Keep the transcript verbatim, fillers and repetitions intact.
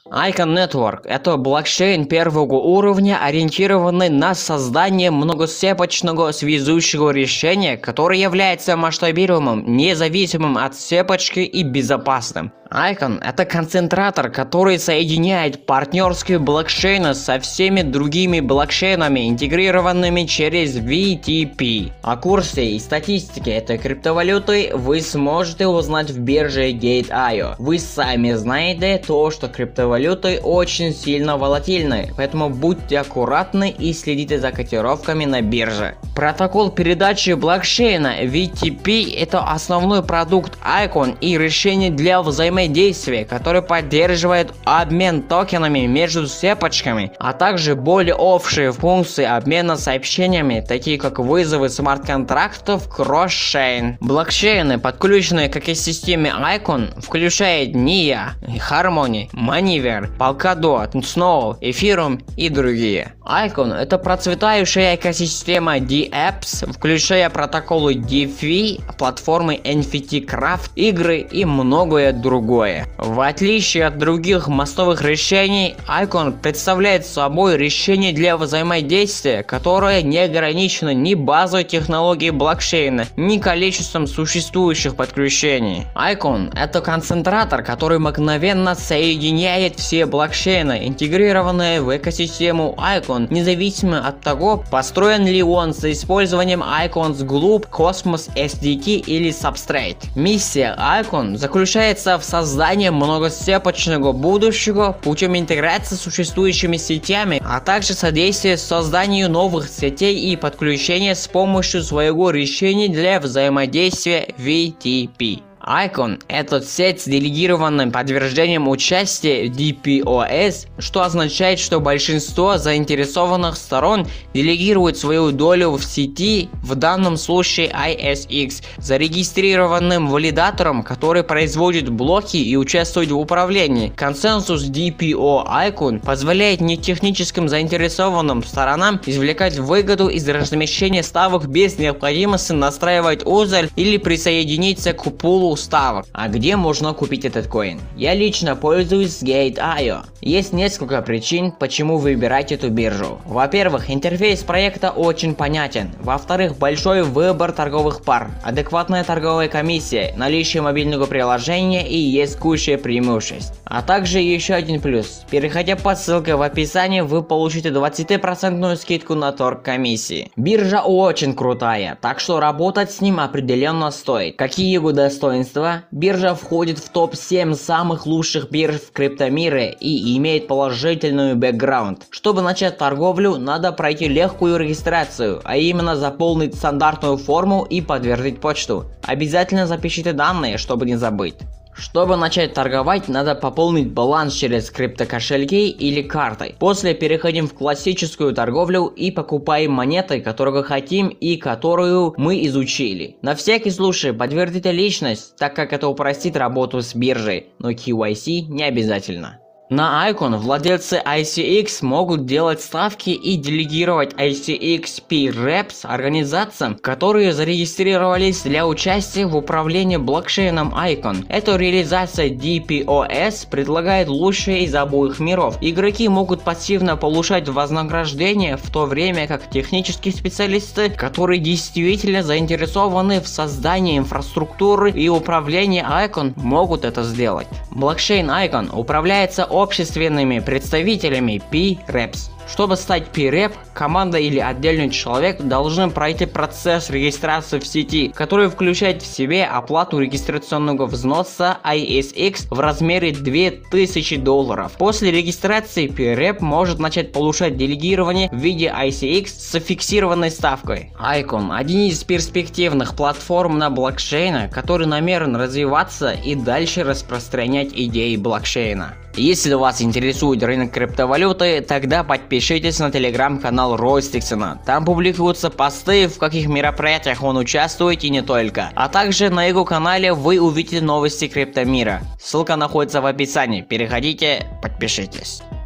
Icon Network – это блокчейн первого уровня, ориентированный на создание многосцепочного связующего решения, которое является масштабируемым, независимым от цепочки и безопасным. Icon – это концентратор, который соединяет партнерские блокчейны со всеми другими блокчейнами, интегрированными через ви ти пи. О курсе и статистике этой криптовалюты вы сможете узнать в бирже гейт точка ай о. Вы сами знаете то, что криптовалюты очень сильно волатильны, поэтому будьте аккуратны и следите за котировками на бирже. Протокол передачи блокчейна ви ти пи – это основной продукт Icon и решение для взаимодействия действие, которое поддерживает обмен токенами между цепочками, а также более общие функции обмена сообщениями, такие как вызовы смарт-контрактов кросс-чейн. Блокчейны, подключенные к экосистеме Icon, включают ния, Harmony, Maniver, Polkadot, Snow, Ethereum и другие. Icon – это процветающая экосистема DApps, включая протоколы DeFi, платформы эн эф ти Craft, игры и многое другое. В отличие от других мостовых решений, Icon представляет собой решение для взаимодействия, которое не ограничено ни базовой технологией блокчейна, ни количеством существующих подключений. Icon – это концентратор, который мгновенно соединяет все блокчейны, интегрированные в экосистему Icon, независимо от того, построен ли он с использованием Icons Glue, Cosmos эс ди кей или Substrate. Миссия Icon заключается в создании многоцепочного будущего путем интеграции с существующими сетями, а также содействия созданию новых сетей и подключения с помощью своего решения для взаимодействия ви ти пи. Icon – это сеть с делегированным подтверждением участия ди пи о эс, что означает, что большинство заинтересованных сторон делегирует свою долю в сети, в данном случае ай эс икс, зарегистрированным валидатором, который производит блоки и участвует в управлении. Консенсус ди пи о Icon позволяет нетехническим заинтересованным сторонам извлекать выгоду из размещения ставок без необходимости настраивать узел или присоединиться к пулу ставок. А где можно купить этот коин? Я лично пользуюсь гейт точка ай о. Есть несколько причин, почему выбирать эту биржу. Во-первых, интерфейс проекта очень понятен. Во-вторых, большой выбор торговых пар, адекватная торговая комиссия, наличие мобильного приложения и есть куча преимуществ. А также еще один плюс. Переходя по ссылке в описании, вы получите двадцатипроцентную скидку на торг комиссии. Биржа очень крутая, так что работать с ним определенно стоит. Какие его достоинства? Биржа входит в топ семь самых лучших бирж в криптомире и имеет положительный бэкграунд. Чтобы начать торговлю, надо пройти легкую регистрацию, а именно заполнить стандартную форму и подтвердить почту. Обязательно запишите данные, чтобы не забыть. Чтобы начать торговать, надо пополнить баланс через криптокошельки или картой. После переходим в классическую торговлю и покупаем монеты, которую хотим и которую мы изучили. На всякий случай подтвердите личность, так как это упростит работу с биржей, но кей уай си не обязательно. На Icon владельцы ай си икс могут делать ставки и делегировать ай си икс пи Reps организациям, которые зарегистрировались для участия в управлении блокчейном Icon. Эта реализация ди пи о эс предлагает лучшее из обоих миров. Игроки могут пассивно получать вознаграждение, в то время как технические специалисты, которые действительно заинтересованы в создании инфраструктуры и управлении Icon, могут это сделать. Блокчейн Icon управляется общественными представителями пи Reps. Чтобы стать пи Rep, команда или отдельный человек должны пройти процесс регистрации в сети, который включает в себе оплату регистрационного взноса ай эс икс в размере две тысячи долларов. После регистрации пи Rep может начать получать делегирование в виде ай си икс с фиксированной ставкой. Icon – один из перспективных платформ на блокчейне, который намерен развиваться и дальше распространять идеи блокчейна. Если вас интересует рынок криптовалюты, тогда подпишитесь на телеграм-канал Ростиксона. Там публикуются посты, в каких мероприятиях он участвует и не только. А также на его канале вы увидите новости криптомира. Ссылка находится в описании. Переходите, подпишитесь.